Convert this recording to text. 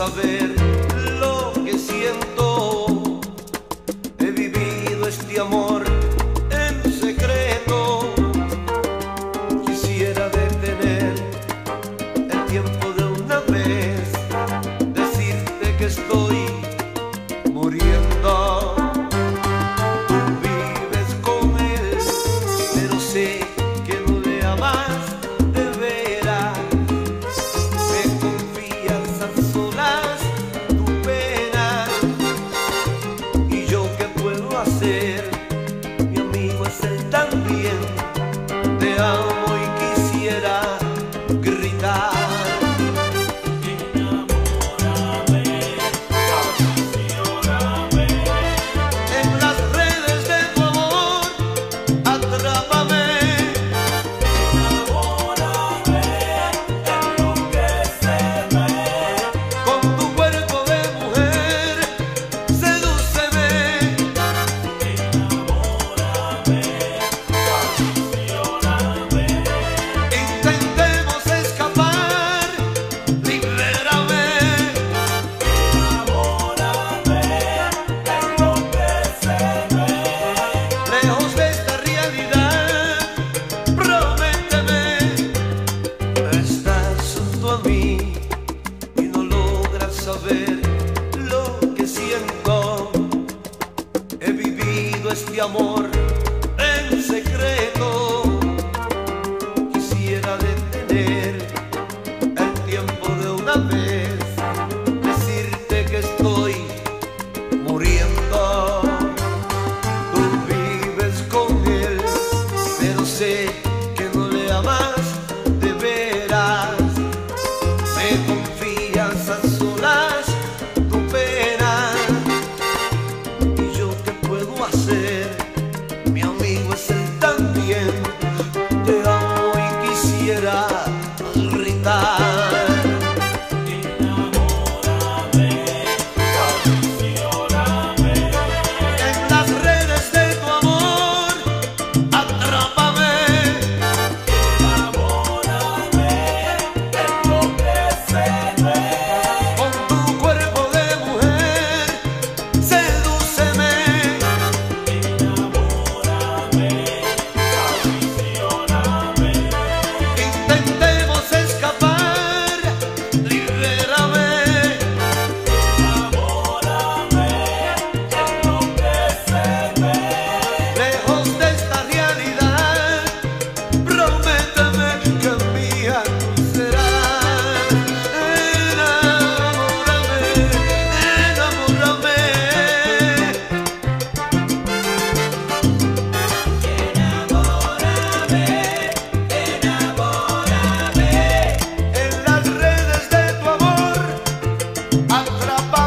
saber lo que siento. He vivido este amor en secreto. Quisiera detener el tiempo de una vez, decirte que estoy muriendo. Tú vives con él, pero sé que no le amas de veras. Me confías a solas tu pena, y yo qué puedo hacer, mi amigo es él también. Te amo y quisiera gritar. Saber lo que siento. He vivido este amor en secreto. Quisiera detener el tiempo de una vez, decirte que estoy muriendo. Tú vives con él, pero sé que no le amas de veras. Me confías a solas tu pena, y yo qué puedo hacer, mi amigo es él también. Te amo y quisiera gritar. Atrapa